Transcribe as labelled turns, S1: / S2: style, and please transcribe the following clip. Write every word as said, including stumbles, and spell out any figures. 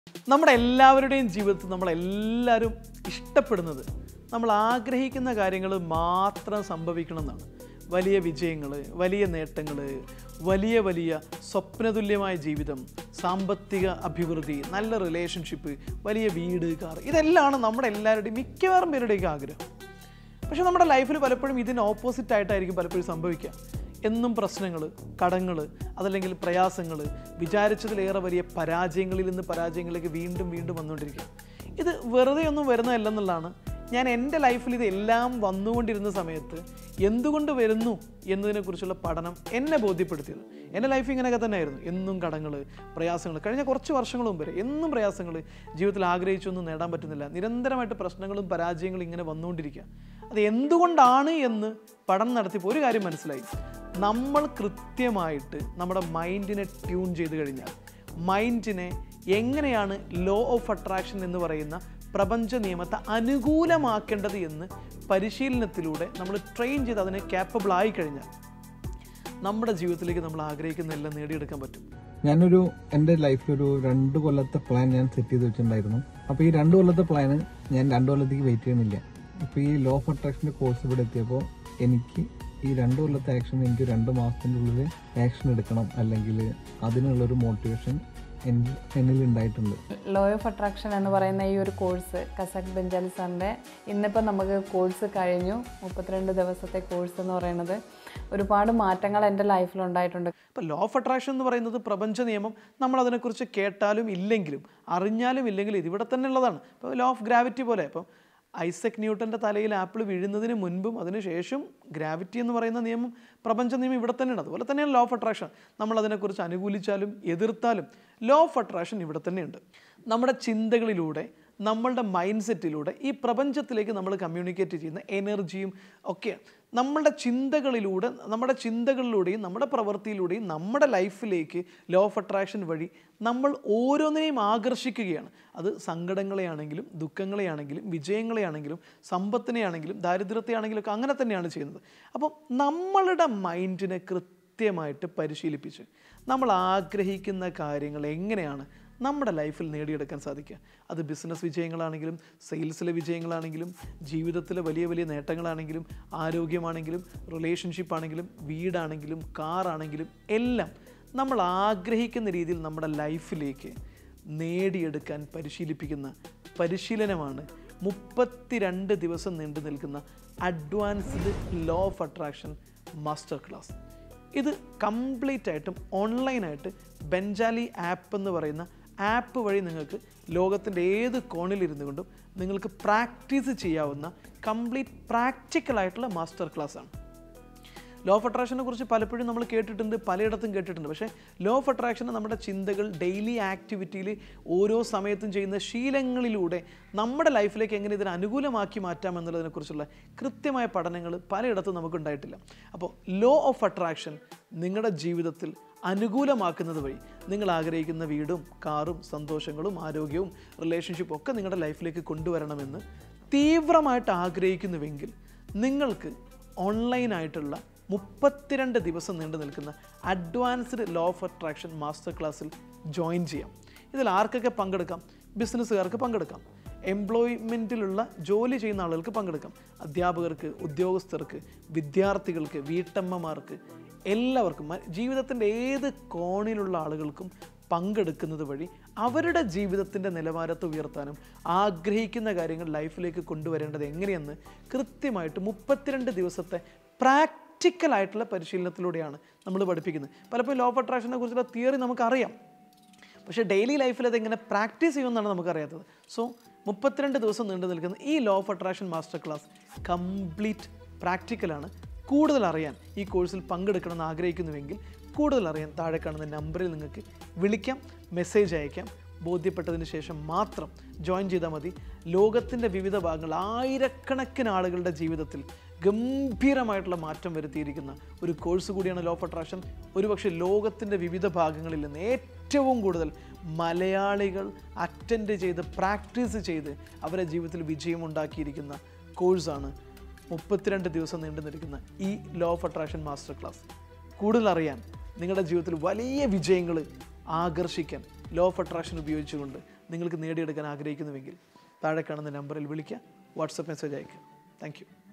S1: നമ്മുടെ എല്ലാവരുടെയും ജീവിതത്തിൽ നമ്മളെല്ലാവരും ഇഷ്ടപ്പെടുന്നത് നമ്മൾ ആഗ്രഹിക്കുന്ന കാര്യങ്ങൾ മാത്രം സംഭവിക്കണം എന്നാണ്. വലിയ വിജയങ്ങൾ, വലിയ നേട്ടങ്ങൾ, വലിയ വലിയ സ്വപ്നതുല്യമായ ജീവിതം, സാമ്പത്തിക അഭിവൃദ്ധി, നല്ല റിലേഷൻഷിപ്പ്, വലിയ വീട്, കാർ, ഇതെല്ലാമാണ് നമ്മുടെ എല്ലാവരുടെയും മിക്കവാറും പേരുടെയൊക്കെ ആഗ്രഹം. പക്ഷേ നമ്മുടെ ലൈഫിൽ പലപ്പോഴും ഇതിന് ഓപ്പോസിറ്റ് ആയിട്ടായിരിക്കും പലപ്പോഴും സംഭവിക്കുക. എന്നും പ്രശ്നങ്ങൾ, കടങ്ങൾ, അതല്ലെങ്കിൽ പ്രയാസങ്ങൾ, വിചാരിച്ചതിലേറെ വലിയ പരാജയങ്ങളിൽ നിന്ന് പരാജയങ്ങളിലേക്ക് വീണ്ടും വീണ്ടും വന്നുകൊണ്ടിരിക്കുക. ഇത് വെറുതെ ഒന്നും വരുന്നതല്ലെന്നുള്ളതാണ് ഞാൻ എൻ്റെ ലൈഫിൽ ഇതെല്ലാം വന്നുകൊണ്ടിരുന്ന സമയത്ത് എന്തുകൊണ്ട് വരുന്നു എന്നതിനെക്കുറിച്ചുള്ള പഠനം എന്നെ ബോധ്യപ്പെടുത്തിയത്. എൻ്റെ ലൈഫ് ഇങ്ങനെയൊക്കെ തന്നെയായിരുന്നു. എന്നും കടങ്ങൾ, പ്രയാസങ്ങൾ, കഴിഞ്ഞ കുറച്ച് വർഷങ്ങൾ മുമ്പ് വരെ എന്നും പ്രയാസങ്ങൾ, ജീവിതത്തിൽ ആഗ്രഹിച്ചൊന്നും നേടാൻ പറ്റുന്നില്ല, നിരന്തരമായിട്ട് പ്രശ്നങ്ങളും പരാജയങ്ങളും ഇങ്ങനെ വന്നുകൊണ്ടിരിക്കുക. അത് എന്തുകൊണ്ടാണ് എന്ന് പഠനം നടത്തിയപ്പോൾ ഒരു കാര്യം മനസ്സിലായി. നമ്മൾ കൃത്യമായിട്ട് നമ്മുടെ മൈൻഡിനെ ട്യൂൺ ചെയ്ത് കഴിഞ്ഞാൽ, മൈൻഡിനെ എങ്ങനെയാണ് ലോ ഓഫ് അട്രാക്ഷൻ എന്ന് പറയുന്ന പ്രപഞ്ച നിയമത്തെ അനുകൂലമാക്കേണ്ടത് എന്ന് പരിശീലനത്തിലൂടെ നമ്മൾ ട്രെയിൻ ചെയ്ത് അതിനെ ക്യാപ്പബിൾ ആയി കഴിഞ്ഞാൽ നമ്മുടെ ജീവിതത്തിലേക്ക് നമ്മൾ ആഗ്രഹിക്കുന്നതെല്ലാം നേടിയെടുക്കാൻ പറ്റും.
S2: ഞാനൊരു എൻ്റെ ലൈഫിലൊരു രണ്ട് കൊല്ലത്തെ പ്ലാൻ ഞാൻ സെറ്റ് ചെയ്ത് വെച്ചിട്ടുണ്ടായിരുന്നു. അപ്പോൾ ഈ രണ്ട് കൊല്ലത്തെ പ്ലാന് ഞാൻ രണ്ട് കൊല്ലത്തേക്ക് വെയിറ്റ് ചെയ്യുന്നില്ല. ഇപ്പോൾ ഈ ലോ ഓഫ് അട്രാക്ഷൻ്റെ കോഴ്സ് ഇവിടെ എത്തിയപ്പോൾ എനിക്ക് ഈ രണ്ട് കൊല്ലത്തെ ആക്ഷൻ എനിക്ക് രണ്ട് മാസത്തിൻ്റെ ഉള്ളിൽ ആക്ഷൻ എടുക്കണം, അല്ലെങ്കിൽ അതിനുള്ളൊരു മോട്ടിവേഷൻ എന്നിൽ ഉണ്ടായിട്ടുണ്ട്.
S3: ലോ ഓഫ് അട്രാക്ഷൻ എന്ന് പറയുന്ന ഈ ഒരു കോഴ്സ് കസാക് ബെഞ്ചാലി സാറിൻ്റെ ഇന്നിപ്പോൾ നമുക്ക് കോഴ്സ് കഴിഞ്ഞു. മുപ്പത്തിരണ്ട് ദിവസത്തെ കോഴ്സ് എന്ന് പറയുന്നത് ഒരുപാട് മാറ്റങ്ങൾ എൻ്റെ ലൈഫിൽ ഉണ്ടായിട്ടുണ്ട്.
S1: ഇപ്പോൾ ലോ ഓഫ് അട്രാക്ഷൻ എന്ന് പറയുന്നത് പ്രപഞ്ച നിയമം നമ്മൾ അതിനെക്കുറിച്ച് കേട്ടാലും ഇല്ലെങ്കിലും അറിഞ്ഞാലും ഇല്ലെങ്കിലും ഇതിവിടെ തന്നെ ഉള്ളതാണ്. ഇപ്പോൾ ലോ ഓഫ് ഗ്രാവിറ്റി പോലെ ഇപ്പം ഐസക് ന്യൂട്ടൻ്റെ തലയിൽ ആപ്പിൾ വീഴുന്നതിന് മുൻപും അതിനുശേഷം ഗ്രാവിറ്റി എന്ന് പറയുന്ന നിയമം, പ്രപഞ്ച നിയമം ഇവിടെ തന്നെയാണ്. അതുപോലെ തന്നെയാണ് ലോ ഓഫ് അട്രാക്ഷൻ. നമ്മൾ അതിനെക്കുറിച്ച് അനുകൂലിച്ചാലും എതിർത്താലും ലോ ഓഫ് അട്രാക്ഷൻ ഇവിടെ തന്നെയുണ്ട്. നമ്മുടെ ചിന്തകളിലൂടെ, നമ്മളുടെ മൈൻഡ് സെറ്റിലൂടെ ഈ പ്രപഞ്ചത്തിലേക്ക് നമ്മൾ കമ്മ്യൂണിക്കേറ്റ് ചെയ്യുന്ന എനർജിയും ഒക്കെ നമ്മളുടെ ചിന്തകളിലൂടെ, നമ്മുടെ ചിന്തകളിലൂടെയും നമ്മുടെ പ്രവൃത്തിയിലൂടെയും നമ്മുടെ ലൈഫിലേക്ക് ലോ ഓഫ് അട്രാക്ഷൻ വഴി നമ്മൾ ഓരോന്നിനെയും ആകർഷിക്കുകയാണ്. അത് സങ്കടങ്ങളെയാണെങ്കിലും ദുഃഖങ്ങളെയാണെങ്കിലും വിജയങ്ങളെയാണെങ്കിലും സമ്പത്തിനെയാണെങ്കിലും ദാരിദ്ര്യത്തെയാണെങ്കിലും ഒക്കെ അങ്ങനെ തന്നെയാണ് ചെയ്യുന്നത്. അപ്പം നമ്മളുടെ മൈൻഡിനെ കൃത്യമായിട്ട് പരിശീലിപ്പിച്ച് നമ്മൾ ആഗ്രഹിക്കുന്ന കാര്യങ്ങൾ എങ്ങനെയാണ് നമ്മുടെ ലൈഫിൽ നേടിയെടുക്കാൻ സാധിക്കുക. അത് ബിസിനസ് വിജയങ്ങളാണെങ്കിലും സെയിൽസിലെ വിജയങ്ങളാണെങ്കിലും ജീവിതത്തിലെ വലിയ വലിയ നേട്ടങ്ങളാണെങ്കിലും ആരോഗ്യമാണെങ്കിലും റിലേഷൻഷിപ്പ് ആണെങ്കിലും വീടാണെങ്കിലും കാറാണെങ്കിലും എല്ലാം നമ്മൾ ആഗ്രഹിക്കുന്ന രീതിയിൽ നമ്മുടെ ലൈഫിലേക്ക് നേടിയെടുക്കാൻ പരിശീലിപ്പിക്കുന്ന പരിശീലനമാണ് മുപ്പത്തിരണ്ട് ദിവസം നീണ്ടു നിൽക്കുന്ന advanced law of attraction master class. ഇത് കംപ്ലീറ്റ് ആയിട്ടും ഓൺലൈനായിട്ട് ബെഞ്ചാലി ആപ്പ് എന്ന് പറയുന്ന ആപ്പ് വഴി നിങ്ങൾക്ക് ലോകത്തിൻ്റെ ഏത് കോണിലിരുന്നു കൊണ്ടും നിങ്ങൾക്ക് പ്രാക്ടീസ് ചെയ്യാവുന്ന കംപ്ലീറ്റ് പ്രാക്ടിക്കലായിട്ടുള്ള മാസ്റ്റർ ക്ലാസ്സാണ്. ലോ ഓഫ് അട്രാക്ഷനെ കുറിച്ച് പലപ്പോഴും നമ്മൾ കേട്ടിട്ടുണ്ട്, പലയിടത്തും കേട്ടിട്ടുണ്ട്. പക്ഷേ ലോ ഓഫ് അട്രാക്ഷനെ നമ്മുടെ ചിന്തകൾ, ഡെയിലി ആക്ടിവിറ്റിയിൽ ഓരോ സമയത്തും ചെയ്യുന്ന ശീലങ്ങളിലൂടെ നമ്മുടെ ലൈഫിലേക്ക് എങ്ങനെ ഇതിനെ അനുകൂലമാക്കി മാറ്റാം എന്നുള്ളതിനെക്കുറിച്ചുള്ള കൃത്യമായ പഠനങ്ങൾ പലയിടത്തും നമുക്കുണ്ടായിട്ടില്ല. അപ്പോൾ ലോ ഓഫ് അട്രാക്ഷൻ നിങ്ങളുടെ ജീവിതത്തിൽ അനുകൂലമാക്കുന്നത് വഴി നിങ്ങൾ ആഗ്രഹിക്കുന്ന വീടും കാറും സന്തോഷങ്ങളും ആരോഗ്യവും റിലേഷൻഷിപ്പും ഒക്കെ നിങ്ങളുടെ ലൈഫിലേക്ക് കൊണ്ടുവരണമെന്ന് തീവ്രമായിട്ട് ആഗ്രഹിക്കുന്നുവെങ്കിൽ നിങ്ങൾക്ക് ഓൺലൈനായിട്ടുള്ള മുപ്പത്തിരണ്ട് ദിവസം നീണ്ടു നിൽക്കുന്ന advanced law of attraction master ക്ലാസ്സിൽ ജോയിൻ ചെയ്യാം. ഇതിൽ ആർക്കൊക്കെ പങ്കെടുക്കാം? ബിസിനസ്സുകാർക്ക് പങ്കെടുക്കാം, എംപ്ലോയ്മെൻറ്റിലുള്ള ജോലി ചെയ്യുന്ന ആളുകൾക്ക് പങ്കെടുക്കാം, അധ്യാപകർക്ക്, ഉദ്യോഗസ്ഥർക്ക്, വിദ്യാർത്ഥികൾക്ക്, വീട്ടമ്മമാർക്ക്, എല്ലാവർക്കും, ജീവിതത്തിൻ്റെ ഏത് കോണിലുള്ള ആളുകൾക്കും പങ്കെടുക്കുന്നത് വഴി അവരുടെ ജീവിതത്തിൻ്റെ നിലവാരത്തെ ഉയർത്താനും ആഗ്രഹിക്കുന്ന കാര്യങ്ങൾ ലൈഫിലേക്ക് കൊണ്ടുവരേണ്ടത് എങ്ങനെയെന്ന് കൃത്യമായിട്ട് മുപ്പത്തിരണ്ട് ദിവസത്തെ പ്രാക്ടിക്കലായിട്ടുള്ള പരിശീലനത്തിലൂടെയാണ് നമ്മൾ പഠിപ്പിക്കുന്നത്. പലപ്പോഴും ലോ ഓഫ് അട്രാക്ഷനെ കുറിച്ചുള്ള തിയറി നമുക്കറിയാം, പക്ഷേ ഡെയിലി ലൈഫിൽ അതെങ്ങനെ പ്രാക്ടീസ് ചെയ്യുമെന്നാണ് നമുക്കറിയാത്തത്. സോ മുപ്പത്തിരണ്ട് ദിവസം നീണ്ടു നിൽക്കുന്ന ഈ law of attraction master class complete പ്രാക്ടിക്കലാണ്. കൂടുതൽ അറിയാൻ ഈ കോഴ്സിൽ പങ്കെടുക്കണമെന്ന് ആഗ്രഹിക്കുന്നുവെങ്കിൽ കൂടുതൽ അറിയാൻ താഴെ കാണുന്ന നമ്പറിൽ നിങ്ങൾക്ക് വിളിക്കാം, മെസ്സേജ് അയക്കാം. ബോധ്യപ്പെട്ടതിന് ശേഷം മാത്രം ജോയിൻ ചെയ്താൽ മതി. ലോകത്തിൻ്റെ വിവിധ ഭാഗങ്ങൾ ആയിരക്കണക്കിന് ആളുകളുടെ ജീവിതത്തിൽ ഗംഭീരമായിട്ടുള്ള മാറ്റം വരുത്തിയിരിക്കുന്ന ഒരു കോഴ്സ് കൂടിയാണ് ലോ ഓഫ് അട്രാക്ഷൻ. ഒരുപക്ഷെ ലോകത്തിൻ്റെ വിവിധ ഭാഗങ്ങളിൽ നിന്ന് ഏറ്റവും കൂടുതൽ മലയാളികൾ അറ്റൻഡ് ചെയ്ത് പ്രാക്ടീസ് ചെയ്ത് അവരുടെ ജീവിതത്തിൽ വിജയമുണ്ടാക്കിയിരിക്കുന്ന കോഴ്സാണ് മുപ്പത്തിരണ്ട് ദിവസം നീണ്ടു നിൽക്കുന്ന ഈ law of attraction master class. കൂടുതൽ അറിയാൻ, നിങ്ങളുടെ ജീവിതത്തിൽ വലിയ വിജയങ്ങൾ ആകർഷിക്കാൻ ലോ ഓഫ് അട്രാക്ഷൻ ഉപയോഗിച്ചുകൊണ്ട് നിങ്ങൾക്ക് നേടിയെടുക്കാൻ ആഗ്രഹിക്കുന്നുവെങ്കിൽ താഴെ കാണുന്ന നമ്പറിൽ വിളിക്കുക, വാട്സപ്പ് മെസ്സേജ് അയയ്ക്കുക. Thank U.